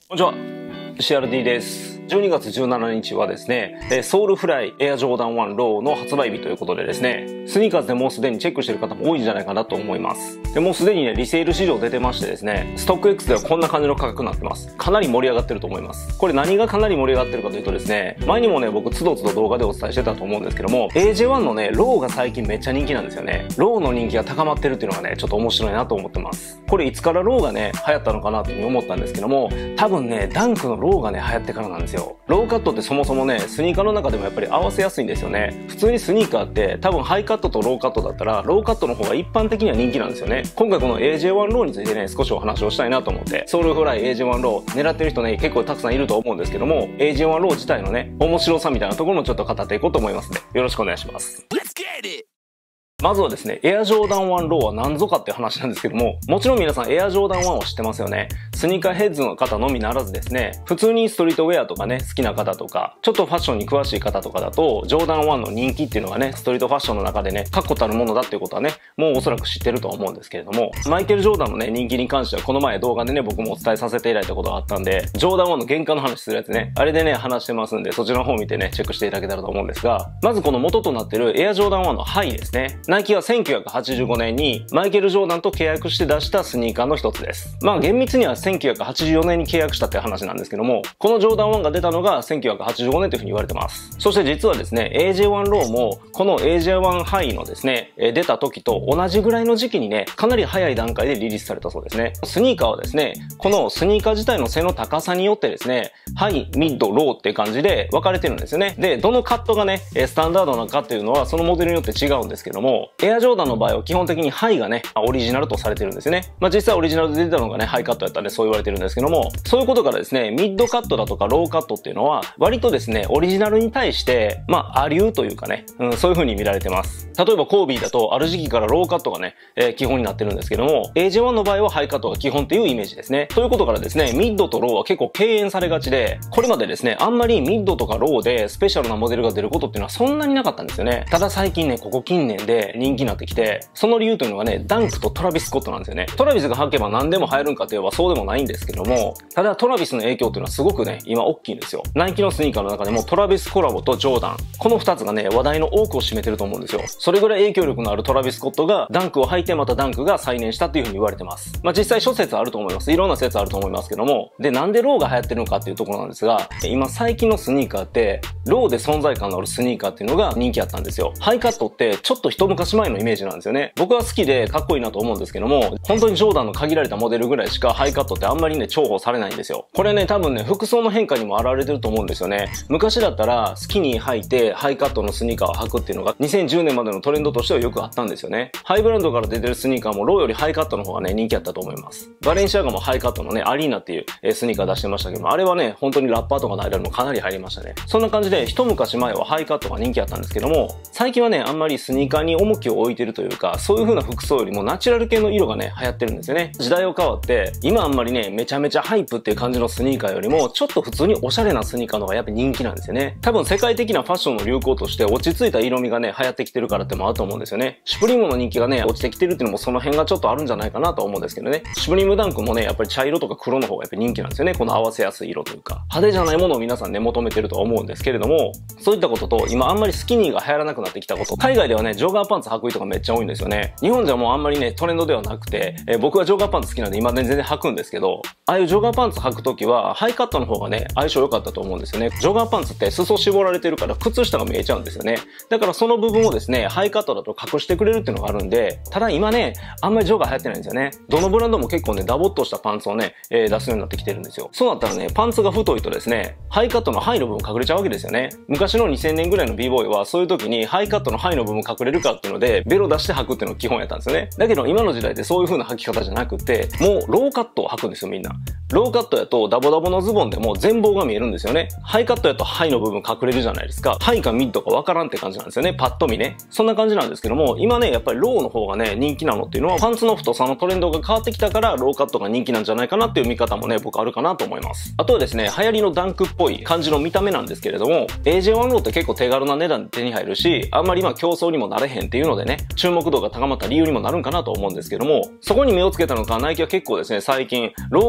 こんにちは。CRD です。12月17日はですね、ソウルフライエアジョーダン1ローの発売日ということでですね、スニーカーズでもうすでにチェックしてる方も多いんじゃないかなと思います。で、もうすでにね、リセール市場出てましてですね、ストック X ではこんな感じの価格になってます。かなり盛り上がってると思います。これ何がかなり盛り上がってるかというとですね、前にもね、僕つどつど動画でお伝えしてたと思うんですけども、AJ1 のね、ローが最近めっちゃ人気なんですよね。ローの人気が高まってるっていうのがね、ちょっと面白いなと思ってます。これいつからローがね、流行ったのかなというふうに思ったんですけども、多分ね、ダンクのローがね、流行ってからなんですよ。ローカットってそもそもね、スニーカーの中でもやっぱり合わせやすいんですよね。普通にスニーカーって多分ハイカットとローカットだったら、ローカットの方が一般的には人気なんですよね。今回この AJ1 ローについてね、少しお話をしたいなと思って、ソウルフライ AJ1 ロー狙ってる人ね、結構たくさんいると思うんですけども、AJ1 ロー自体のね、面白さみたいなところもちょっと語っていこうと思いますので、よろしくお願いします。まずはですね、エアジョーダン1ローは何ぞかっていう話なんですけども、もちろん皆さんエアジョーダン1を知ってますよね。スニーカーヘッズの方のみならずですね、普通にストリートウェアとかね、好きな方とか、ちょっとファッションに詳しい方とかだと、ジョーダン1の人気っていうのがね、ストリートファッションの中でね、確固たるものだっていうことはね、もうおそらく知ってるとは思うんですけれども、マイケル・ジョーダンのね、人気に関してはこの前動画でね、僕もお伝えさせていただいたことがあったんで、ジョーダン1の原価の話するやつね、あれでね、話してますんで、そちらの方を見てね、チェックしていただけたらと思うんですが、まずこの元となってるエアジョーダン1のハイですね。ナイキは1985年にマイケル・ジョーダンと契約して出したスニーカーの一つです。まあ厳密には1984年に契約したって話なんですけども、このジョーダン1が出たのが1985年というふうに言われてます。そして実はですね、AJ1 ローもこの AJ1 ハイのですね、出た時と同じぐらいの時期にね、かなり早い段階でリリースされたそうですね。スニーカーはですね、このスニーカー自体の背の高さによってですね、ハイ、ミッド、ローっていう感じで分かれてるんですよね。で、どのカットがね、スタンダードなのかっていうのはそのモデルによって違うんですけども、エアジョーダンの場合は基本的にハイがね、オリジナルとされてるんですよね。まあ実際オリジナルで出たのがね、ハイカットやったんでそう言われてるんですけども、そういうことからですね、ミッドカットだとかローカットっていうのは、割とですね、オリジナルに対して、まあ、アリューというかね、そういう風に見られてます。例えばコービーだと、ある時期からローカットがね、基本になってるんですけども、AJ1 の場合はハイカットが基本というイメージですね。ということからですね、ミッドとローは結構敬遠されがちで、これまでですね、あんまりミッドとかローでスペシャルなモデルが出ることっていうのはそんなになかったんですよね。ただ最近ね、ここ近年で人気になってきて、その理由というのがね、ダンクとトラビス・スコットなんですよね。トラビスが履けば何でも流行るんかといえばそうでもないんですけども、ただトラビスの影響っていうのはすごくね、今大きいんですよ。ナイキのスニーカーの中でもトラビスコラボとジョーダン、この2つがね、話題の多くを占めてると思うんですよ。それぐらい影響力のあるトラビス・スコットがダンクを履いてまたダンクが再燃したっていう風に言われてます。まあ実際諸説あると思います。いろんな説あると思いますけども、で、なんでローが流行ってるのかっていうところなんですが、今最近のスニーカーってローで存在感のあるスニーカーっていうのが人気あったんですよ。ハイカットってちょっと一昔前のイメージなんですよね。僕は好きでかっこいいなと思うんですけども、本当にジョーダンの限られたモデルぐらいしかハイカットってあんまりね、重宝されないんですよ。これね、多分ね、服装の変化にも現れてると思うんですよね。昔だったらスキニー履いてハイカットのスニーカーを履くっていうのが2010年までのトレンドとしてはよくあったんですよね。ハイブランドから出てるスニーカーもローよりハイカットの方がね、人気あったと思います。バレンシアガもハイカットのね、アリーナっていうスニーカー出してましたけども、あれはね、本当にラッパーとかの間にもかなり入りましたね。そんな感じで一昔前はハイカットが人気あったんですけども、最近はね、あんまりスニーカーに重きを置いてるというか、そういう風な服装よりもナチュラル系の色がね、流行ってるんですよね。時代を変わって、今あんまりね、めちゃめちゃハイプっていう感じのスニーカーよりも、ちょっと普通におしゃれなスニーカーの方がやっぱ人気なんですよね。多分世界的なファッションの流行として落ち着いた色味がね、流行ってきてるからってもあると思うんですよね。シュプリームの人気がね、落ちてきてるっていうのもその辺がちょっとあるんじゃないかなと思うんですけどね。シュプリームダンクもね、やっぱり茶色とか黒の方がやっぱり人気なんですよね。この合わせやすい色というか。派手じゃないものを皆さんね、求めてるとは思うんですけれども、そういったことと、今あんまりスキニーが流行らなくなってきたこと、海外ではね、ジョガーパンツ履く人がめっちゃ多いんですよね。日本ではもうあんまりね、トレンドではなくて、僕はジョガーパンツ好きなんで今ね、全然履くんですけど、ああいうジョガーパンツ履くときは、ハイカットの方がね、相性良かったと思うんですよね。ジョガーパンツって裾絞られてるから靴下が見えちゃうんですよね。だからその部分をですね、ハイカットだと隠してくれるっていうのがあるんで、ただ今ね、あんまりジョガー流行ってないんですよね。どのブランドも結構ね、ダボっとしたパンツをね、出すようになってきてるんですよ。そうなったらね、パンツが太いとですね、ハイカットのハイの部分隠れちゃうわけですよね。昔の2000年ぐらいの b ボーイはそういう時にハイカットのハイの部分隠れるかっていうので、ベロ出して履くっていうのが基本やったんですよね。だけど今の時代ってそういう風な履き方じゃなくて、もうローカットを履くんですよみんな。ローカットやとダボダボのズボンでも全貌が見えるんですよね。ハイカットやとハイの部分隠れるじゃないですか。ハイかミッドかわからんって感じなんですよね。パッと見ね。そんな感じなんですけども、今ね、やっぱりローの方がね、人気なのっていうのは、パンツの太さのトレンドが変わってきたから、ローカットが人気なんじゃないかなっていう見方もね、僕あるかなと思います。あとはですね、流行りのダンクっぽい感じの見た目なんですけれども、AJ1 ローって結構手軽な値段で手に入るし、あんまり競争にもなれへんっていうのでね、注目度が高まった理由にもなるんかなと思うんですけども、そこに目をつけたのか、ナイキは結構ですね、最近、ローカットの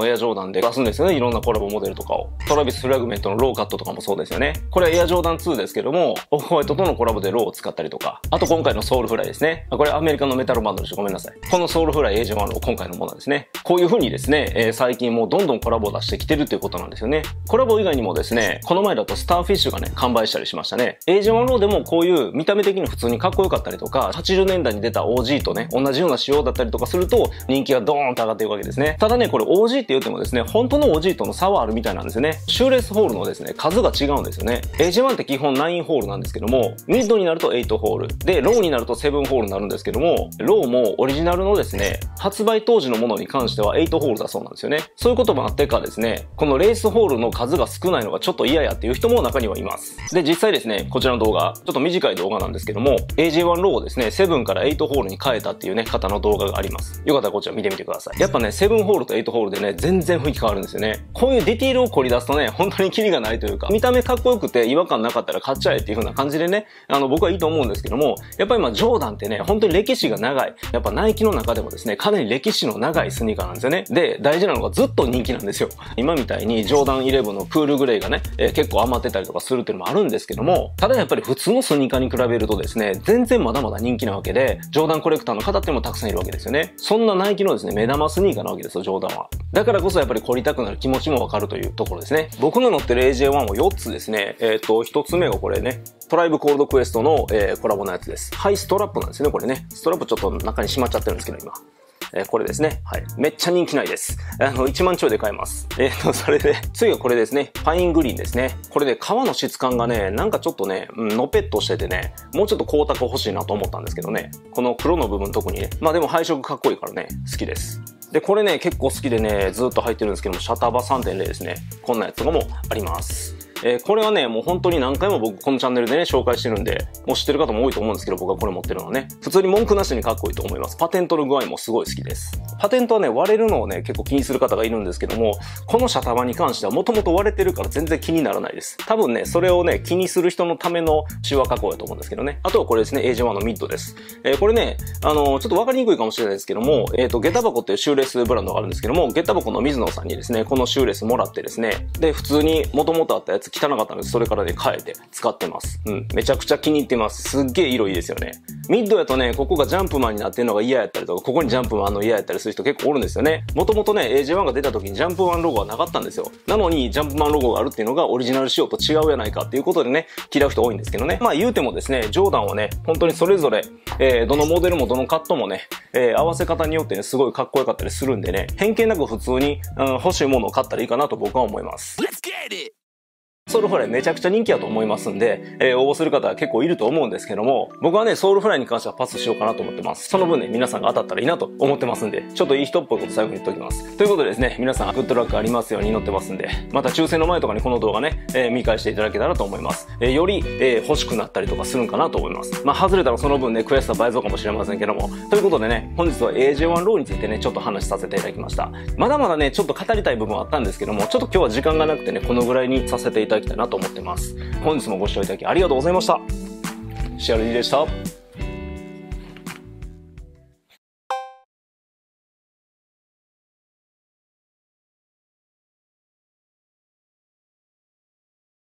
のエアジョーダンで出すんですよね。いろんなコラボモデルとかを。トラビスフラグメントのローカットとかもそうですよね。これはエアジョーダン2ですけども、オフホワイトとのコラボでローを使ったりとか、あと今回のソウルフライですね。これアメリカのメタルバンドでしょ。ごめんなさい。このソウルフライ AJ1 ロー今回のものですね。こういう風にですね、最近もうどんどんコラボを出してきてるっていうことなんですよね。コラボ以外にもですね、この前だとスターフィッシュがね、完売したりしましたね。AJ1 ローでもこういう見た目的に普通にかっこよかったりとか、80年代に出た OG とね、同じような仕様だったりとかすると、人気がドーンと上がっていくわけですね。ただね、これ OG って言ってもですね、本当の OG との差はあるみたいなんですよね。シューレースホールのですね、数が違うんですよね。AJ1 って基本9ホールなんですけども、ミッドになると8ホール。で、ローになると7ホールになるんですけども、ローもオリジナルのですね、発売当時のものに関しては8ホールだそうなんですよね。そういうこともあってかですね、このレースホールの数が少ないのがちょっと嫌やっていう人も中にはいます。で、実際ですね、こちらの動画、ちょっと短い動画なんですけども、AJ1 ローをですね、7から8ホールに変えたっていうね、方の動画があります。よかったらこちら見てみてください。やっぱね、7ホールと8ホールでね、全然雰囲気変わるんですよね。こういうディティールを凝り出すとね、本当にキリがないというか、見た目かっこよくて違和感なかったら買っちゃえっていう風な感じでね、僕はいいと思うんですけども、やっぱりジョーダンってね、本当に歴史が長い。やっぱナイキの中でもですね、かなり歴史の長いスニーカーなんですよね。で、大事なのがずっと人気なんですよ。今みたいにジョーダン11のクールグレーがね、結構余ってたりとかするっていうのもあるんですけども、ただやっぱり普通のスニーカーに比べるとですね、全然まだまだ人気なわけで、ジョーダンコレクターの方っていうのもたくさんいるわけですよね。そんなナイキのですね、目玉スニーカーなわけですよ、ジョーダンは。だからこそやっぱり凝りたくなる気持ちもわかるというところですね。僕の乗ってる AJ1 を4つですね、1つ目がこれね、トライブコールドクエストの、コラボのやつです。ハイストラップなんですよね、これね。ストラップちょっと中にしまっちゃってるんですけど、今。これですね。はい。めっちゃ人気ないです。1万ちょいで買えます。それで、次はこれですね。パイングリーンですね。これで革の質感がね、なんかちょっとね、のぺっとしててね、もうちょっと光沢欲しいなと思ったんですけどね。この黒の部分特にね。まあでも配色かっこいいからね、好きです。で、これね、結構好きでね、ずっと入ってるんですけども、シャターバ 3.0 ですね。こんなやつとかもあります。これはね、もう本当に何回も僕このチャンネルでね、紹介してるんで、もう知ってる方も多いと思うんですけど、僕はこれ持ってるのはね、普通に文句なしにかっこいいと思います。パテントの具合もすごい好きです。パテントはね、割れるのをね、結構気にする方がいるんですけども、このシャタバに関してはもともと割れてるから全然気にならないです。多分ね、それをね、気にする人のためのシワ加工だと思うんですけどね。あとはこれですね、AJ1 のミッドです。これね、ちょっとわかりにくいかもしれないですけども、下駄箱っていうシューレースブランドがあるんですけども、下駄箱の水野さんにですね、このシューレースもらってですね、で、普通に元々あったやつ汚かったので、それからで変えて使ってます。めちゃくちゃ気に入ってます。すっげえ色いいですよね。ミッドやとね、ここがジャンプマンになってるのが嫌やったりとか、ここにジャンプマンの嫌やったりする人結構おるんですよね。もともとね、AJ1 が出た時にジャンプマンロゴはなかったんですよ。なのに、ジャンプマンロゴがあるっていうのがオリジナル仕様と違うやないかっていうことでね、嫌う人多いんですけどね。まあ言うてもですね、ジョーダンはね、本当にそれぞれ、どのモデルもどのカットもね、合わせ方によってね、すごいかっこよかったりするんでね、偏見なく普通に、欲しいものを買ったらいいかなと僕は思います。ソウルフライめちゃくちゃ人気だと思いますんで、応募する方は結構いると思うんですけども、僕はね、ソウルフライに関してはパスしようかなと思ってます。その分ね、皆さんが当たったらいいなと思ってますんで、ちょっといい人っぽいこと最後に言っておきます。ということでですね、皆さんグッドラックありますように祈ってますんで、また抽選の前とかにこの動画ね、見返していただけたらと思います。より、欲しくなったりとかするんかなと思います。まあ、外れたらその分ね、悔しさ倍増かもしれませんけども。ということでね、本日は AJ1 ローについてね、ちょっと話させていただきました。まだまだね、ちょっと語りたい部分はあったんですけども、ちょっと今日は時間がなくてね、このぐらいにさせていただきたいなと思ってます。本日もご視聴いただきありがとうございました。シアルディでした。